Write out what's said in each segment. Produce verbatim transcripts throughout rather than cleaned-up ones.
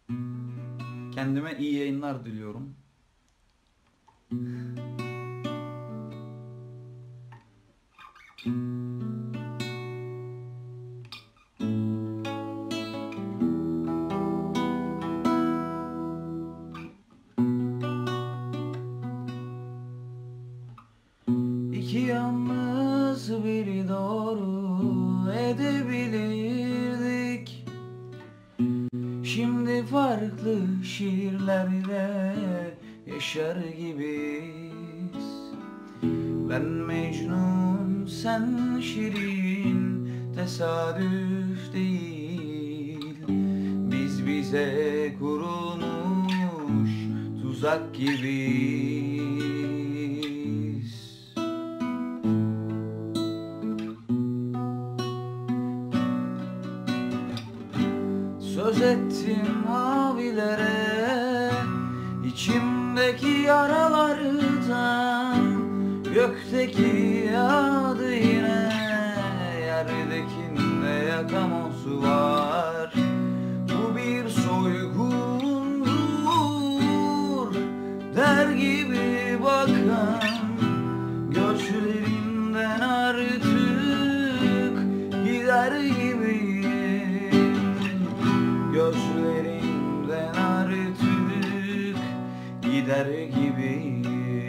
Kendime iyi yayınlar diliyorum. İki yalnız biri doğru edebilirdik. Şimdi farklı şiirlerde yaşar gibiyiz. Ben Mecnun, sen Şirin, tesadüf değil. Biz bize kurulmuş tuzak gibiyiz. Söz ettim mavilere, içimdeki yaralardan. Gökteki yağdı yine, yerdekinde yakamozu var. Bu bir soygundur der gibi bakan gözlerinden artık gider gibiyim. Gözlerinden artık gider gibiyim.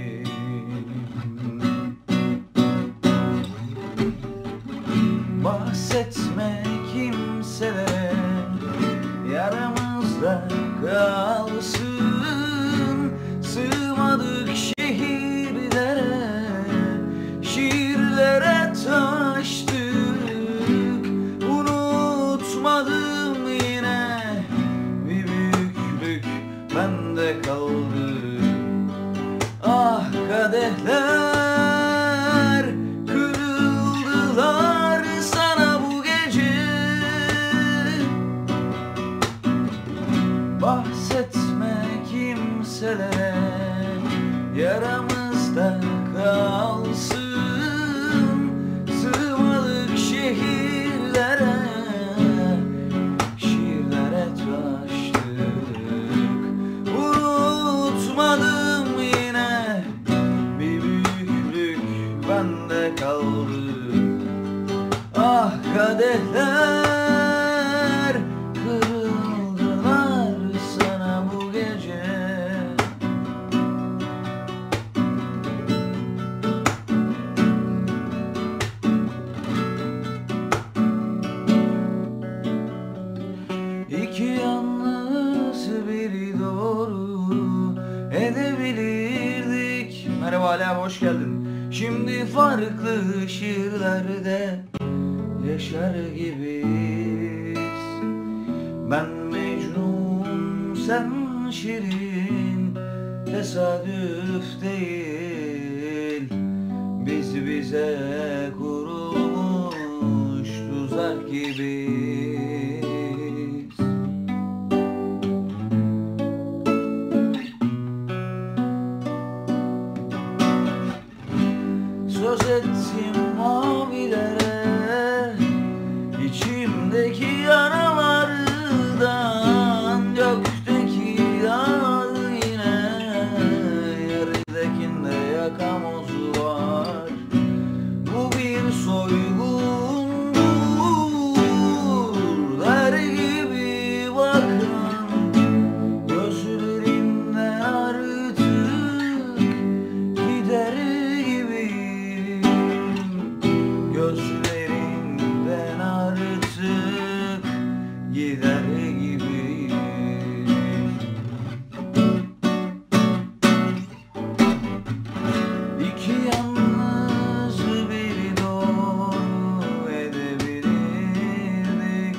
Bahsetme kimselere, yaramızda kalsın. Sığmadık şehirlere, şiirlere taştık. Unutmadım yine, bir büyüklük bende kaldı. Ah kadehler kırıldılar sana bu gece. Bahsetme kimselere, yaramızda kalsın. Sığmadık şehirlere, şiirlere taştık. Unutmadım yine, bir büyüklük bende kaldı. Ah kadehler kırıldılar sana bu gece. İki yalnız biri doğru edebilirdik. Merhaba Ala, hoş geldin. Şimdi farklı şiirlerde yaşar gibiyiz. Ben Mecnun, sen Şirin, tesadüf değil. Biz bize kurulmuş tuzak gibiyiz. Söz ettim mavilere, içimdeki yaralardan. Gökteki yağdı yine, yerdekinde yakamozu var. Bu bir soygundur der gibi bakan gözlerinden artık gider gibiyim. Gözlerinden artık gider gibiyim. İki yalnız biri doğru edebilirdik.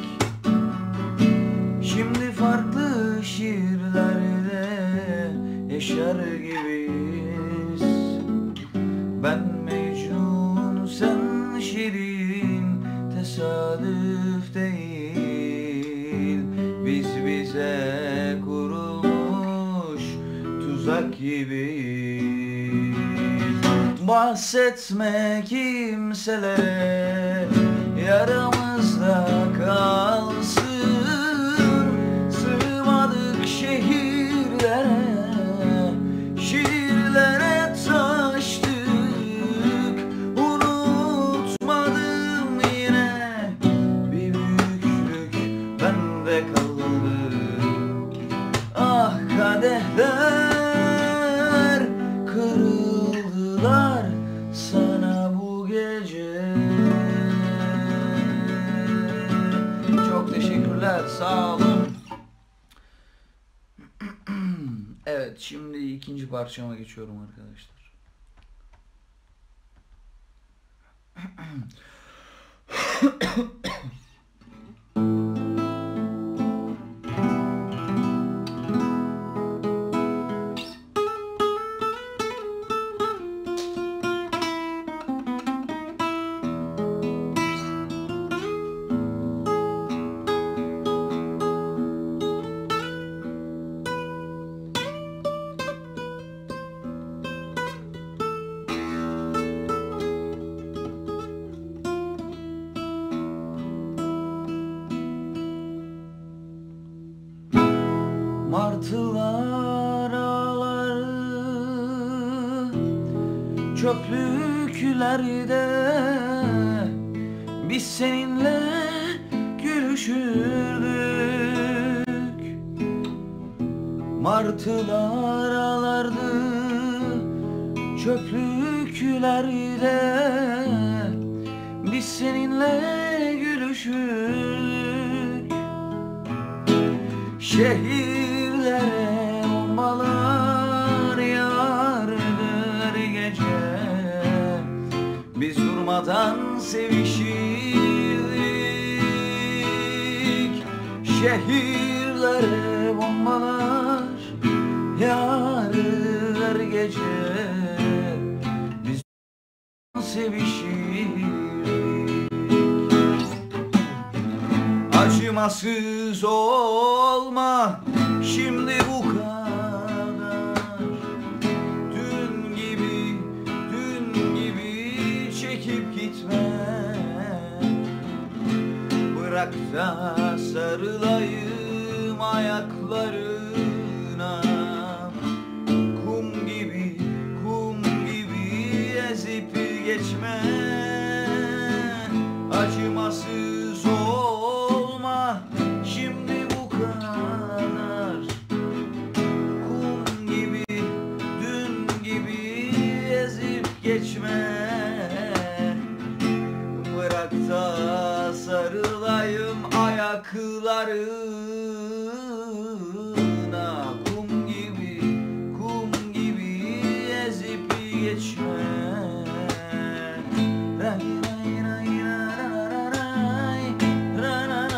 Şimdi farklı şiirlerde yaşar gibiyiz. Ben Mecnun, sen Şirin, tesadüf değil. Biz bize kurulmuş tuzak gibiyiz. Bahsetme kimselere, yaramızda kalsın. Sığmadık kadehler kırıldılar sana bu gece. Çok teşekkürler, sağ olun. Evet, şimdi ikinci parçama geçiyorum arkadaşlar. Martılar ağlar çöplüklerde, biz seninle gülüşürdük. Martılar ağlardı çöplüklerde, biz seninle gülüşürdük. Şehirlere bombalar yağardı gece, biz durmadan sevişirdik. Şehirlere bombalar yağardı gece, biz sevişirdik. Acımasız olma şimdi bu kadar, dün gibi, dün gibi çekip gitme. Bırak da sarılayım ayaklarına, kum gibi, kum gibi ezip geçme. Acımasız olma şimdi bu kadar, kum gibi, dün gibi ezip geçme. Bırak da sarılayım ayaklarına, kum gibi, kum gibi ezip geçme. Ray ray ray ray ray ray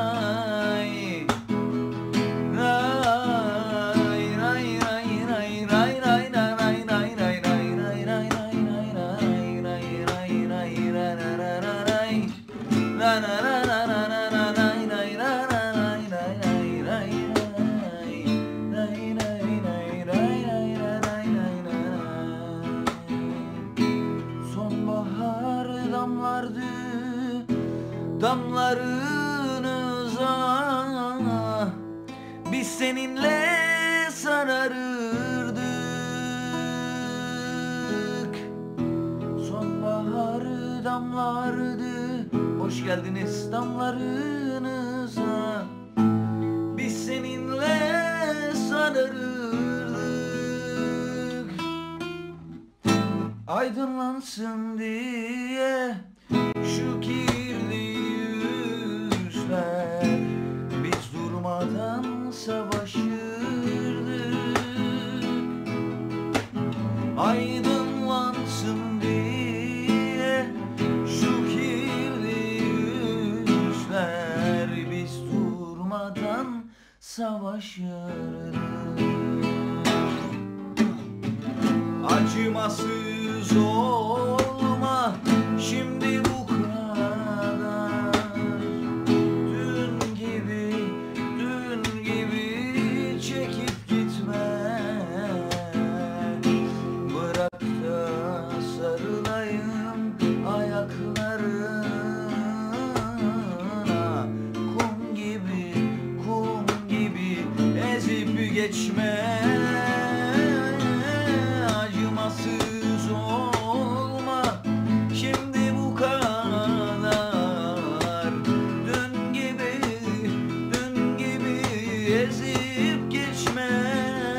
Sonbahar damlardı damlarınıza, biz seninle sararırdık. Sonbahar damlardı, hoş geldiniz damlarınıza, biz seninle sararırdık. Aydınlansın diye şu kirli yüzler, biz durmadan savaşırdık. Aydınlansın diye şu kirli yüzler, biz durmadan savaşırdık. Acımasız olma şimdi bu kadar, dün gibi, dün gibi çekip gitme. Bırak da sarılayım ayaklarına, kum gibi, kum gibi ezip geçme. Acımasız olma şimdi bu kadar, dün gibi, dün gibi ezip geçme.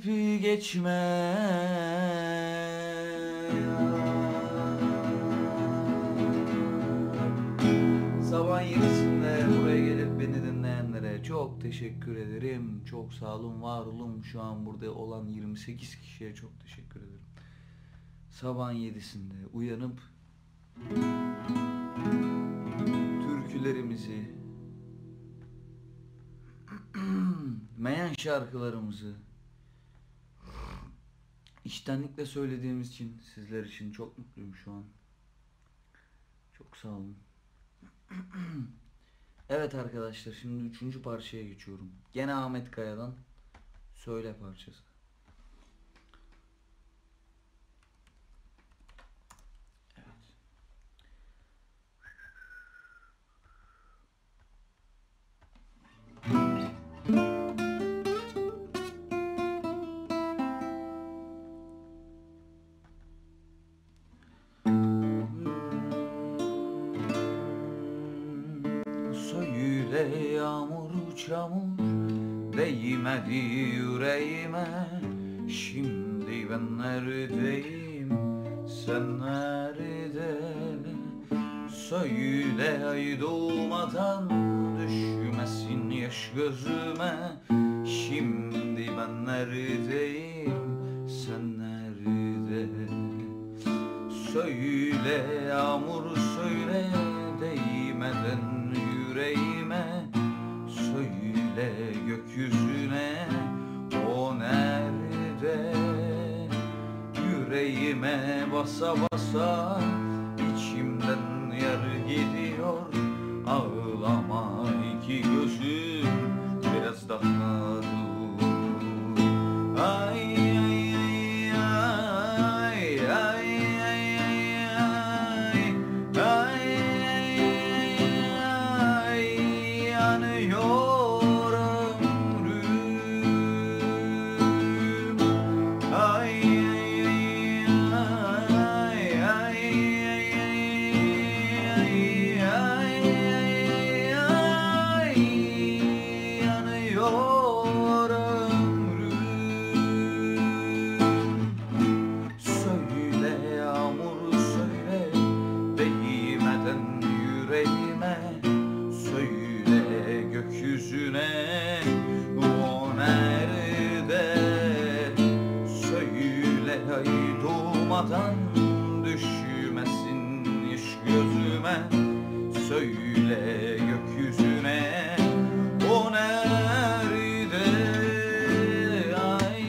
geçme. Sabah yedisinde buraya gelip beni dinleyenlere çok teşekkür ederim. Çok sağ olun, var olun. Şu an burada olan yirmi sekiz kişiye çok teşekkür ederim. Sabah yedisinde uyanıp türkülerimizi, meyan şarkılarımızı içtenlikle söylediğimiz için sizler için çok mutluyum şu an. Çok sağ olun. Evet arkadaşlar, şimdi üçüncü parçaya geçiyorum. Gene Ahmet Kaya'dan Söyle parçası. Söyle yağmur çamur değmedi yüreğime. Şimdi ben neredeyim, sen nerede? Söyle ay doğmadan düşmesin yaş gözüme. Şimdi ben neredeyim, sen nerede? Söyle yağmur söyle değmeden yüreğime. Söyle gökyüzüne, o nerede? Yüreğime basa basa içimden yer gidiyor. Ağlama iki gözüm, biraz daha dur. Ay ay ay ay ay ay ay ay ay yanıyor ömrüm. Ay ay ay ay ay ay ay ay yanıyor ömrüm. Söyle yağmur söyle değmeden yüreğime. Söyle gökyüzüne, o nerede? Söyle ay doğmadan düşmesin yaş gözüme. Söyle gökyüzüne, o nerede? Ay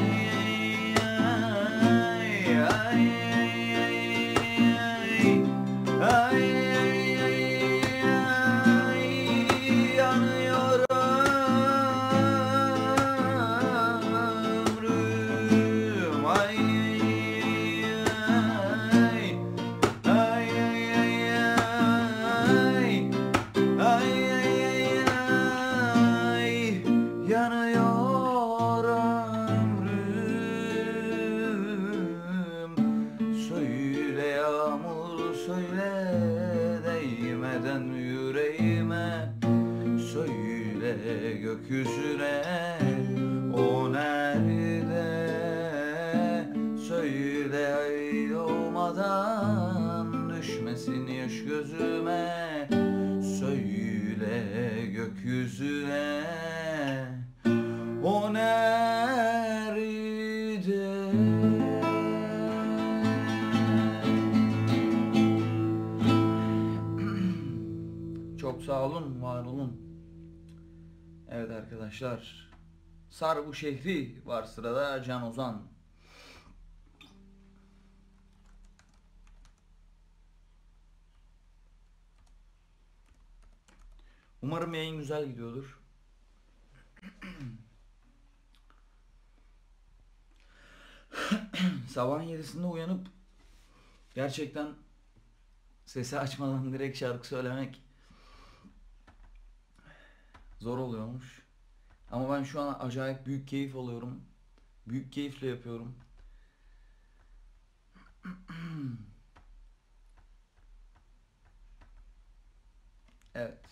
ay ay ay ay ay yanıyor ömrüm. Ay ay ay ay ay ay ay ay yanıyor ömrüm. Söyle yağmur söyle değmeden yüreğime. Söyle gökyüzüne, o nerede? Söyle ay doğmadan düşmesin yaş gözüme. Söyle gökyüzüne, o nerede? Çok sağ olun, var olun. Evet arkadaşlar, Sar bu şehri var sırada, Can Ozan. Umarım yayın güzel gidiyordur. Sabahın yedisinde uyanıp gerçekten sesi açmadan direkt şarkı söylemek zor oluyormuş. Ama ben şu an acayip büyük keyif alıyorum. Büyük keyifle yapıyorum. Evet.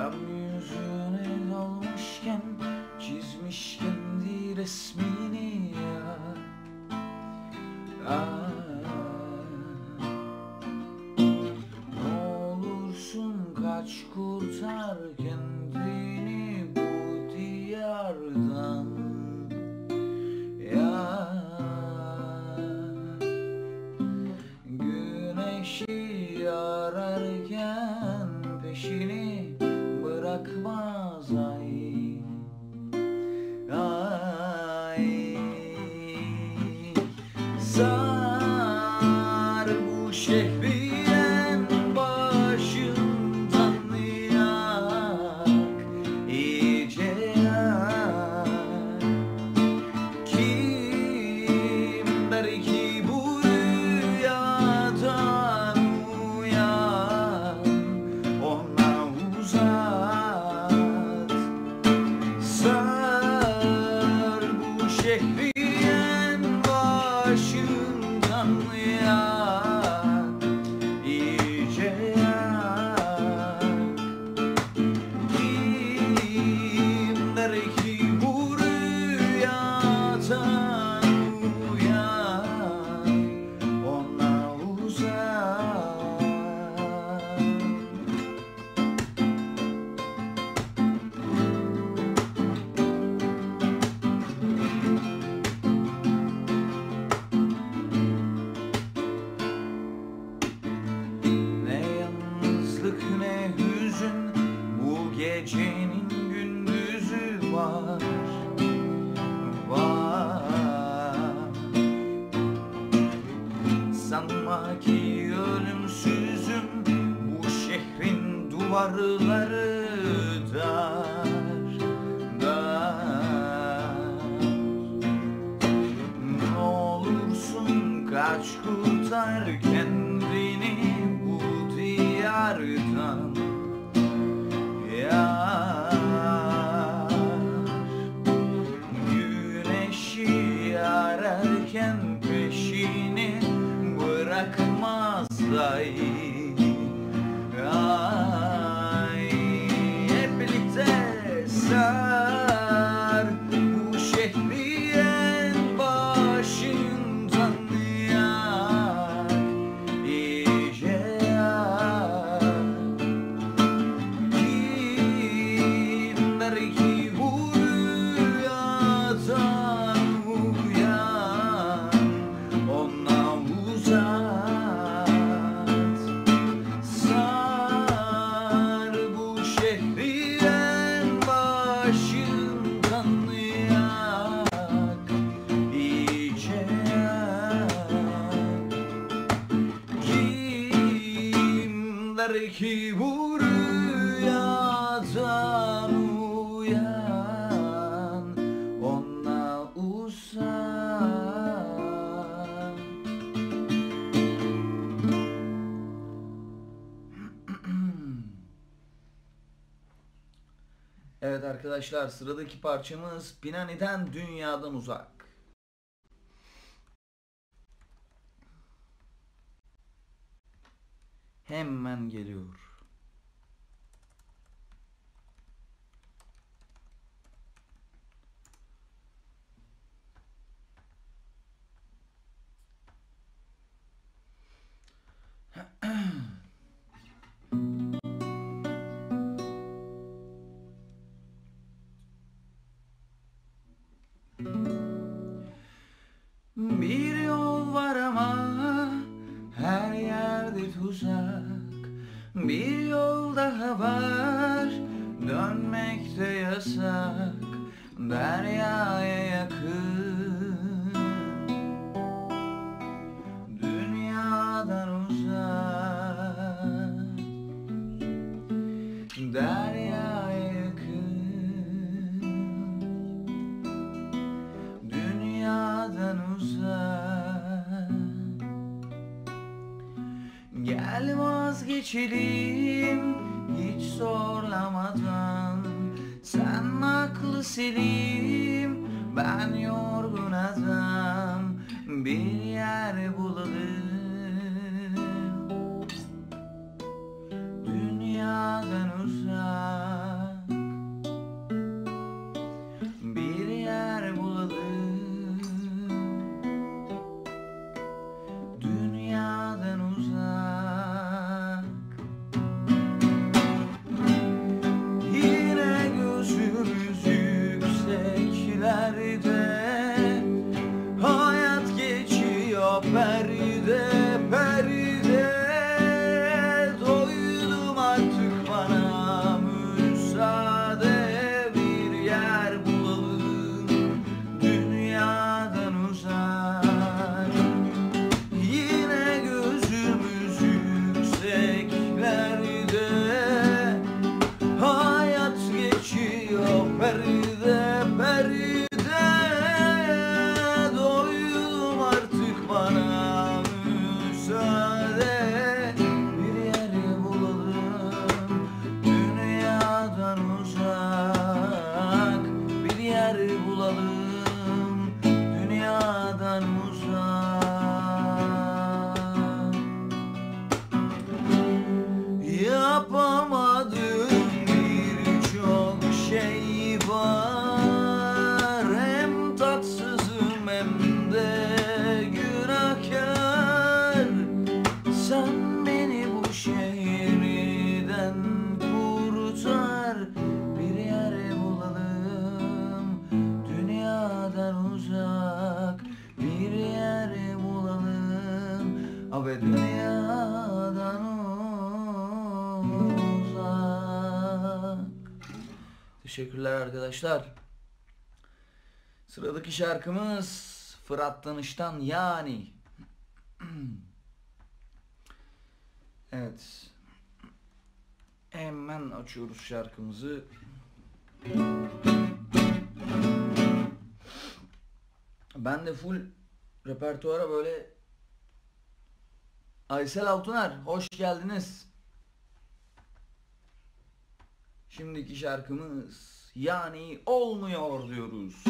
Gökyüzüne dalmışken çizmiş kendi resmini ya. Ah, ne olursun kaç kurtar kendini bu diyardan ya. Güneşi ararken peşini bırakmaz ay. Ay, sar bu şehri en başından yak, iyice yak. Kim der ki bu rüyadan uyan, ona uzat. Sar bu şehri en başından yak, iyice yak. Kim der ki bu rüyadan uyan, ona uzak. Ne yalnızlık ne hüzün, bu gecenin gündüzü var, var. Sanma ki ölümsüzüm, bu şehrin duvarları dar, dar. Ne olursun kaç kurtar kendini bu diyardan yar. Güneşi ararken peşini bırakmaz ay. Ay, hep birlikte sar bu şehri en başından yak, iyice yak. Kim der ki bu rüyadan uyan, ona uzat. Sar bu şehri en başından yak, iyice yak. Kim der ki bu rüyadan uyan, ona uzak. Evet arkadaşlar, sıradaki parçamız Pinani'den Dünyadan Uzak. Hemen geliyor. Bir yol var ama her yerde tuzak. Bir yol daha var, dönmekte yasak. Deryaya yakın, dünyadan uzak. Deryaya yakın, dünyadan uzak. Gel vazgeçelim hiç zorlamadan. Sen aklı selim, ben yorgun adam. Bir yer bulalım, dünyadan uzak. yapamadığım birçok şey var. Hem tatsızım hem de günahkar. Sen beni bu şehirden kurtar, bir yer bulalım dünyadan uzak, bir yer bulalım abi dünyadan uzak. Teşekkürler arkadaşlar. Sıradaki şarkımız Fırat Danış'tan Yani. Evet. Hemen açıyoruz şarkımızı. Ben de full repertuara böyle. Aysel Altuner, hoş geldiniz. Şimdiki şarkımız Yani Olmuyor diyoruz.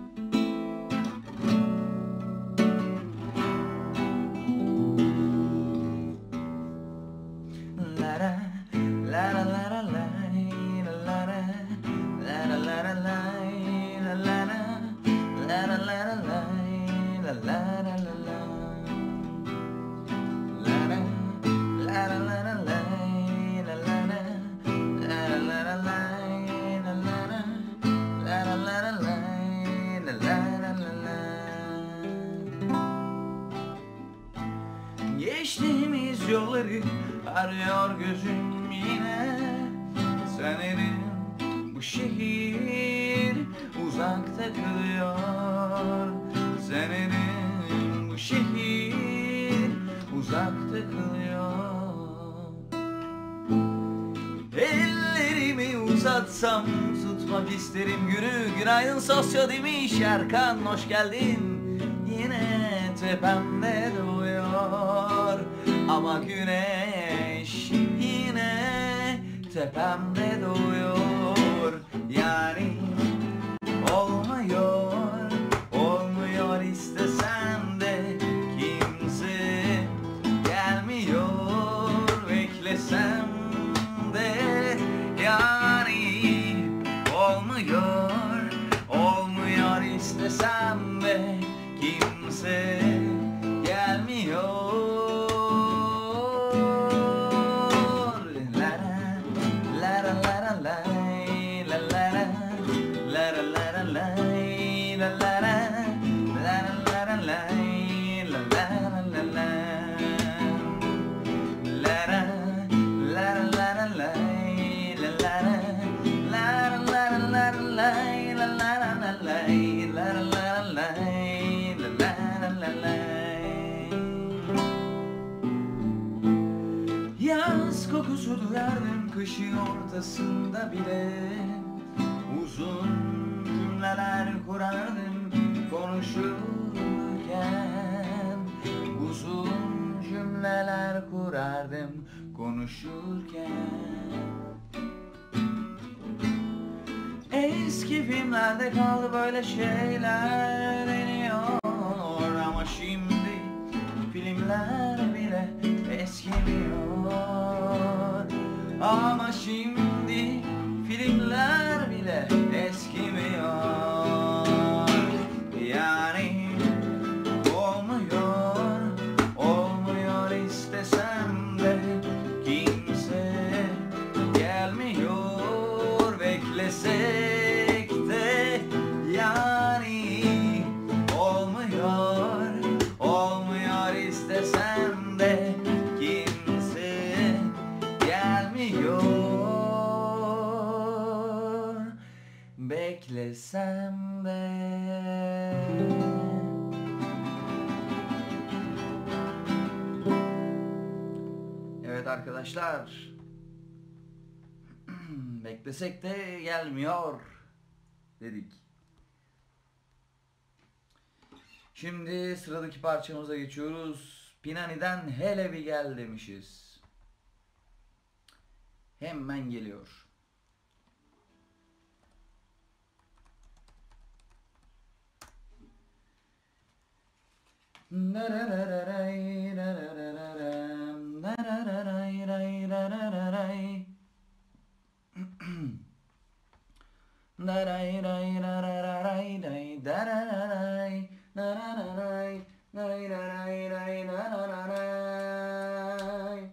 Geçtiğimiz yolları arıyor gözüm yine. Sanırım bu şehir uzakta kalıyor. Sanırım bu şehir uzakta kalıyor. Ellerimi uzatsam tutmak isterim günü. Günaydın sosyo demiş Erkan, hoş geldin. Yine tepemde doğuyor ama güneş yine tepemde doğuyor. Yani olmuyor, olmuyor istesem de kimse gelmiyor, beklesem de. Yani olmuyor, olmuyor istesem de kimse gelmiyor. La la la la la la la la la la la la la la la Yaz kokusu duyardım kışın ortasında bile. Uzun cümleler kurardım konuşurken. Uzun cümleler kurardım konuşurken. Eski filmlerde kaldı böyle şeyler deniyor. Ama şimdi filmler bile eskimiyor. Ama şimdi filmler bile eskimiyor. Yani olmuyor, olmuyor istesem de kimse gelmiyor, beklesek de. Yani olmuyor, olmuyor istesem de kimse gelmiyor, beklesem de. Evet arkadaşlar, beklesek de gelmiyor dedik. Şimdi sıradaki parçamıza geçiyoruz. Pinani'den Hele Bir Gel demişiz. Hemen geliyor. Narararay, narararay, narararay, narararay. Daray ray rararay ray dararay nararay ray raray ray nararay.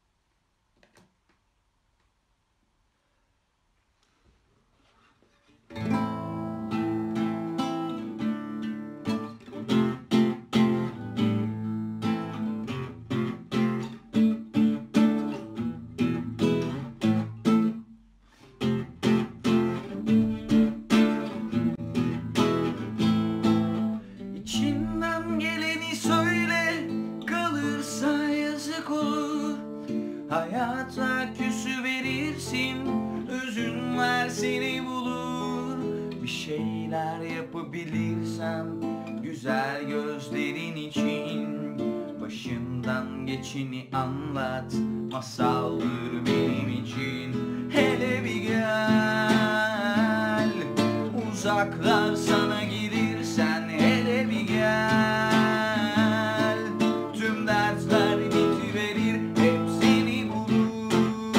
İçinden geleni söyle, kalırsa yazık olur. Hayata küsü verirsin, üzünler seni bulur. Bir şeyler yapabilirsem güzel gözlerin için, başından geçeni anlat, masaldır benim için. Hele bir gel, uzaklar sana gelirsen, hele bir gel. Tüm dertler bitiverir, hep seni bulur.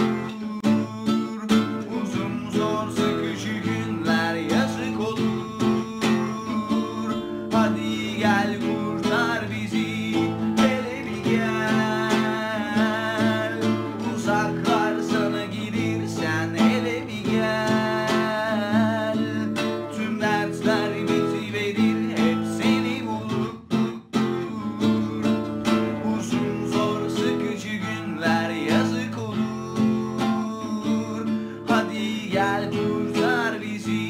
Uzun zor sıkıcı günler yazık olur. Hadi gel kurtar bizi, hele bir gel. Uzaklar sana gelirsen, hele bir gel. Tüm dertler bitiverir, hep seni bulur. Uzun zor sıkıcı günler yazık olur. Hadi gel kurtar bizi.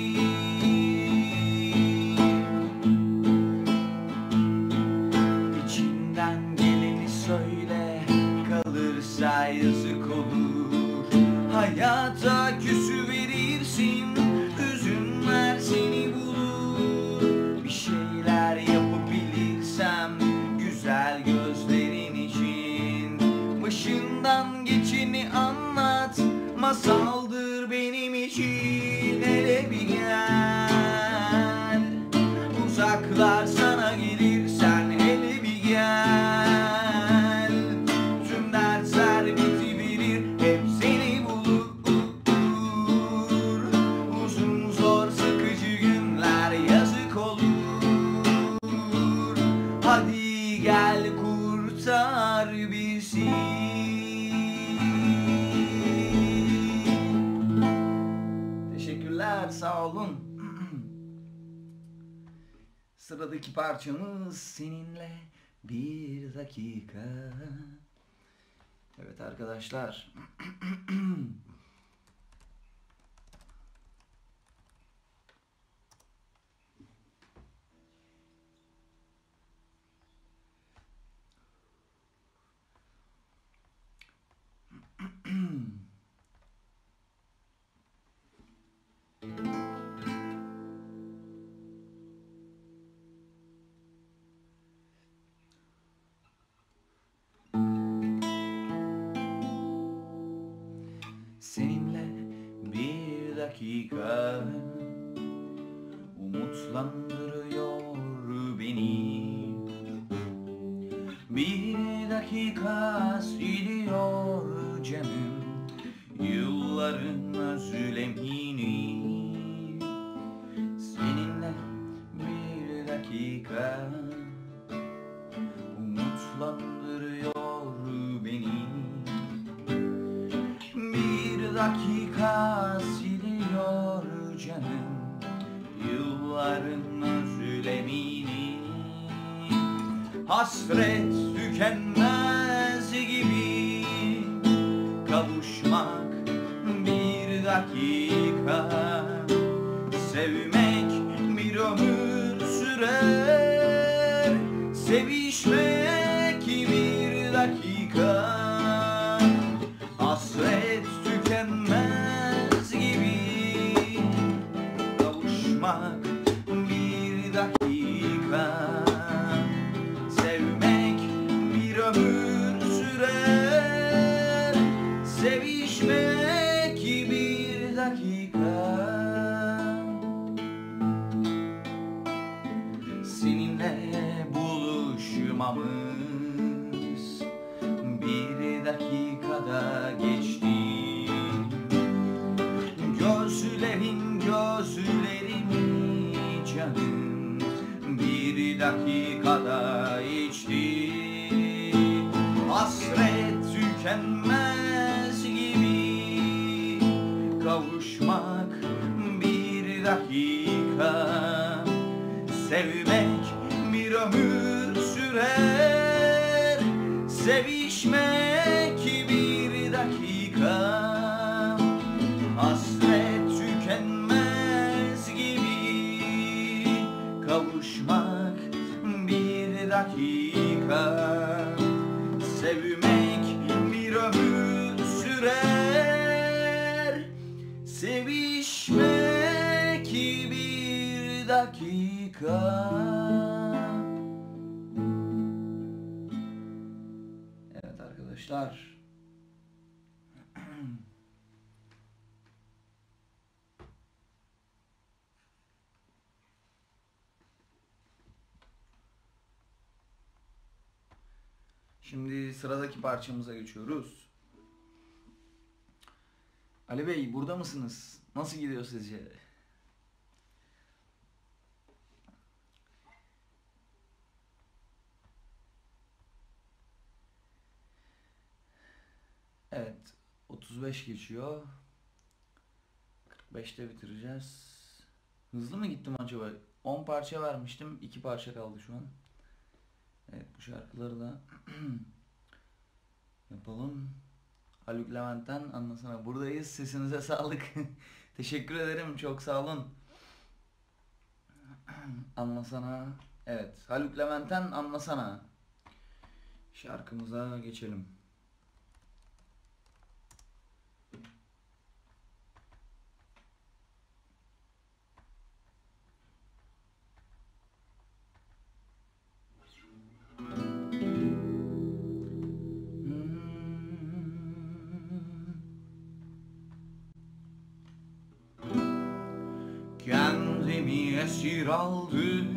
İçinden geleni söyle, kalırsa yazık olur. Hayata küsü verirsin, üzünler seni bulur. Bir şeyler yapabilirsem güzel gözlerin için, başından geçeni anlat, masaldır benim için. Hele bir gel, uzaklar sana gelirsen, hele bir gel. Tüm dertler bitiverir, hep seni bulur. Uzun zor sıkıcı günler yazık olur. Hadi gel kurtar bizi. Teşekkürler, sağ olun. Sıradaki parçamız seninle bir dakika. Evet arkadaşlar. Seninle bir dakika umutlandırıyor beni. Bir dakika siliyor canım yılların özlemini. Seninle bir dakika umutlandırıyor beni. Bir dakika siliyor canım yılların özlemini. Hasret tükenmez gibi kavuşmak bir dakika. Sevmek bir ömür sürer, sevişmek bir dakika. Hasret tükenmez gibi kavuşmak bir dakika. Sevmek bir ömür sürer, sevişmek bir dakika. Seninle buluşmamız bir dakikada geçti. Gözlerin gözlerin kavuşmak bir dakika, sevmek bir ömür sürer, sevişmek bir dakika, hasret tükenmez gibi, kavuşmak bir dakika, sevmek bir ömür sürer, sevişmek bir dakika. Evet arkadaşlar, şimdi sıradaki parçamıza geçiyoruz. Ali Bey, burada mısınız? Nasıl gidiyor sizce? Evet, otuz beş geçiyor. kırk beşte bitireceğiz. Hızlı mı gittim acaba? on parça vermiştim, iki parça kaldı şu an. Evet, bu şarkıları da yapalım. Haluk Levent'ten Anlasana. Buradayız. Sesinize sağlık. Teşekkür ederim. Çok sağ olun. Anlasana. Evet. Haluk Levent'ten Anlasana. Şarkımıza geçelim. Kendimi esir aldım,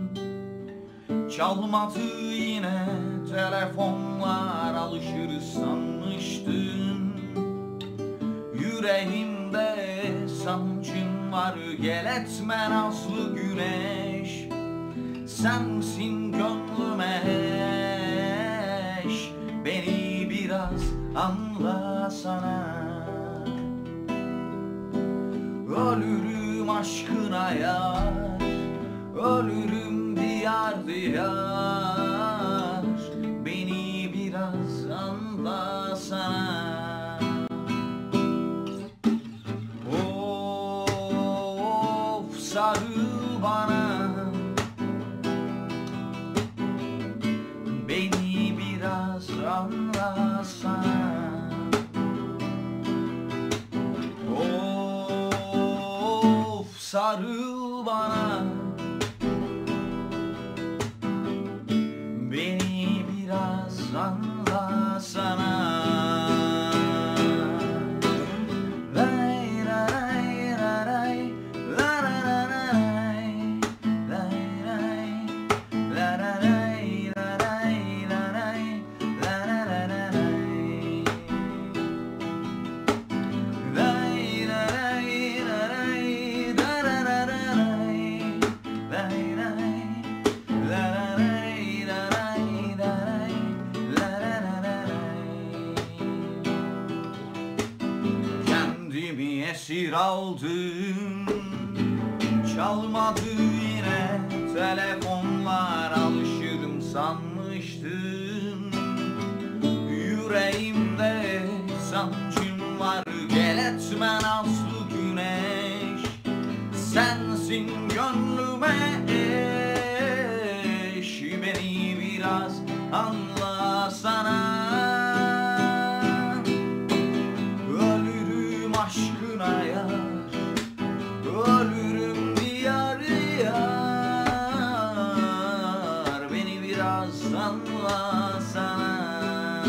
çalmadı yine telefonlar, alışır sanmıştım. Yüreğimde sancın var, gel etme nazlı güneş, sensin gönlüme eş, beni biraz anlasana. Ölürüm aşkına yar, ölürüm diyar diyar, beni biraz anlasana. Of, sarıl bana, beni biraz anlasana. Sarıl bana, beni biraz anlasana. Lay lay lay lay lay lay esir aldım, çalmadı yine telefonlar, alışırım sanmıştım. Yüreğimde sancım var, gel etme nazlı güneş, sensin gönlüme eş, beni biraz anlasana. Ölürüm aşkına yar, ölürüm diyar diyar, beni biraz anlasana.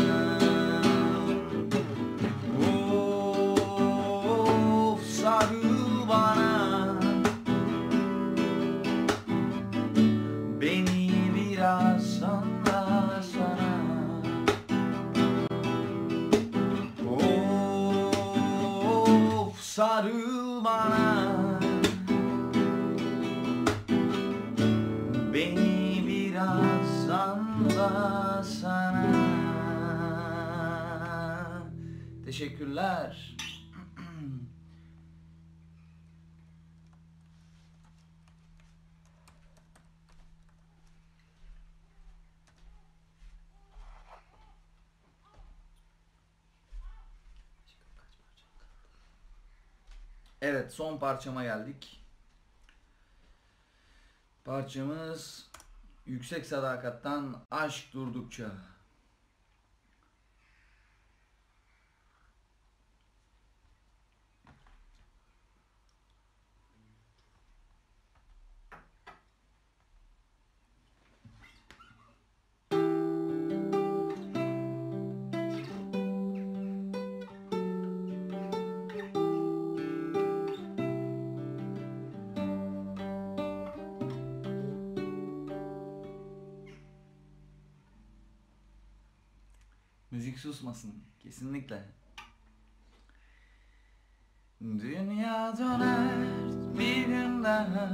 Of, sarıl bana, beni biraz anlasana. Of, sarıl bana, beni biraz anlasana. Teşekkürler. Evet, son parçama geldik. Parçamız Yüksek Sadakat'tan Aşk Durdukça. Müzik susmasın kesinlikle. Dünya döner bir gün daha,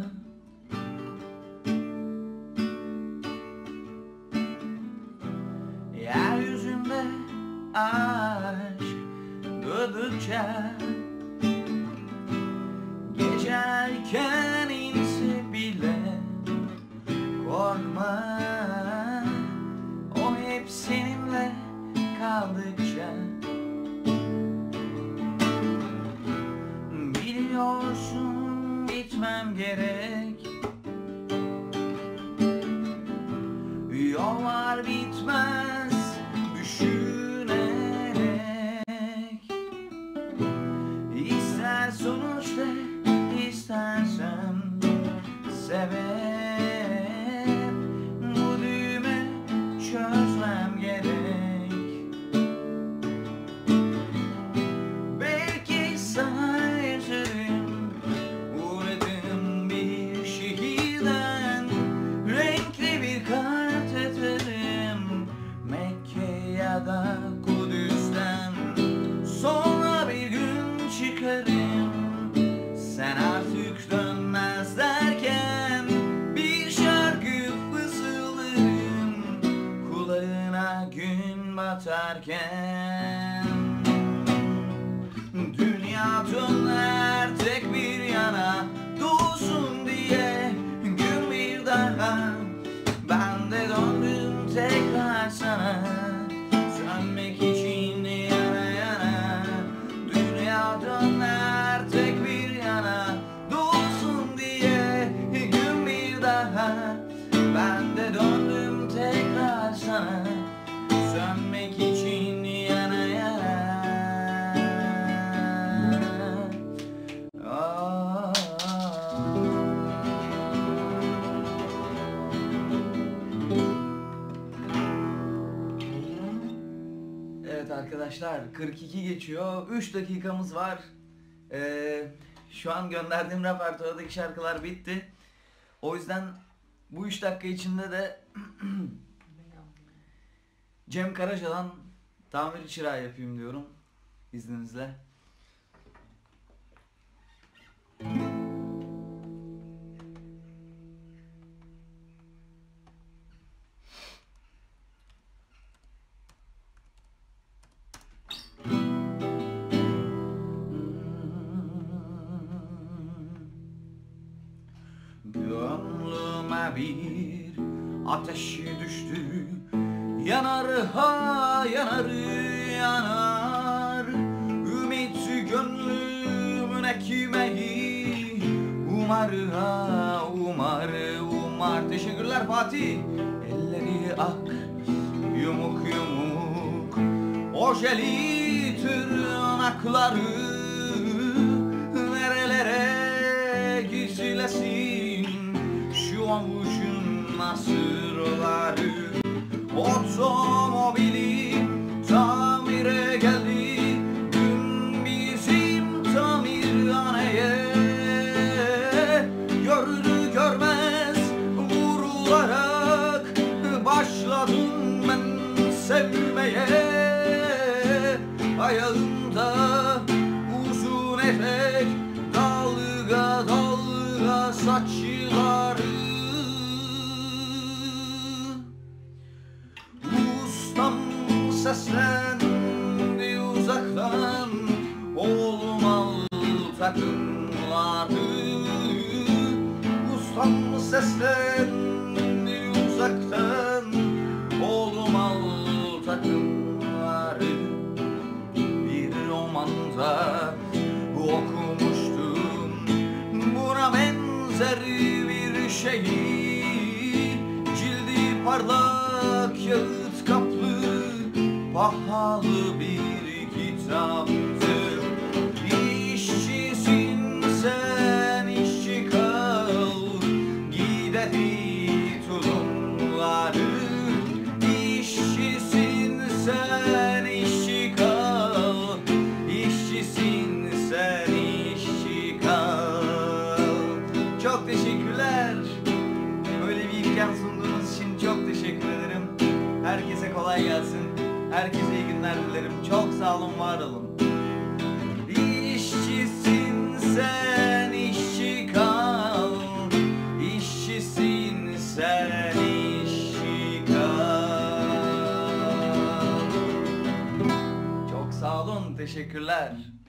yeryüzünde aşk durdukça, gece erken inse bile korkma, o hep seninle kaldıkça. Biliyorsun gitmem gerek, yollar bitmez düşünerek. İster sonuçta istersen sebep, bu düğümü çözmem gerek. Belki sana üzülüm, uğradım bir şehirden, renkli bir kart atarım Mekke ya da Kudüs'ten. Sonra bir gün çıkarım, sen artık dönmez derken, bir şarkı fısıldarım kulağına gün batarken. Dünya döner tek bir yana, doğsun diye gün bir daha. Ben de döndüm tekrar sana, sönmek için yana yana. Dünya döner tek bir yana, doğsun diye gün bir daha. Ben de döndüm tekrar sana, sönmek için yana yana. Aa. Evet arkadaşlar, kırk iki geçiyor. üç dakikamız var. Ee, şu an gönderdiğim repertuardaki şarkılar bitti. O yüzden bu üç dakika içinde de Cem Karaca'dan Tamir Çırağı yapayım diyorum izninizle. Gönlüme bir ateşi düştü, yanar ha yanar yanar. Ümit gönlümün ekmeği, umar ha umar umar. Teşekkürler Fatih. Elleri ak yumuk yumuk, ojeli tırnakları nerelere gizlesin şu avucun nasırları. Otomobili tamire geldi dün bizim tamirhaneye. Gördü görmez vurularak başladım ben sevmeye. Ayağımda uzun etek, dalga dalga saçları. Ustam seslendi uzaktan, oğlum al takımları. Ustam seslendi uzaktan, oğlum al takımları. Bir romanda okumuştum değil, cildi parlak yağıt kaplı pahalı bir kitaptır. İşçisin sen, işçi kal, gideri tulumları. İşçisin sen, işçi kal, işçisin sen, işçi kal. Çok teşekkürler. Böyle bir imkan sunduğunuz için çok teşekkür ederim. Herkese kolay gelsin. Herkese iyi günler dilerim. Çok sağ olun, var olun. İşçisin sen, işçi kal. İşçisin sen, işçi kal. Çok sağ olun, teşekkürler.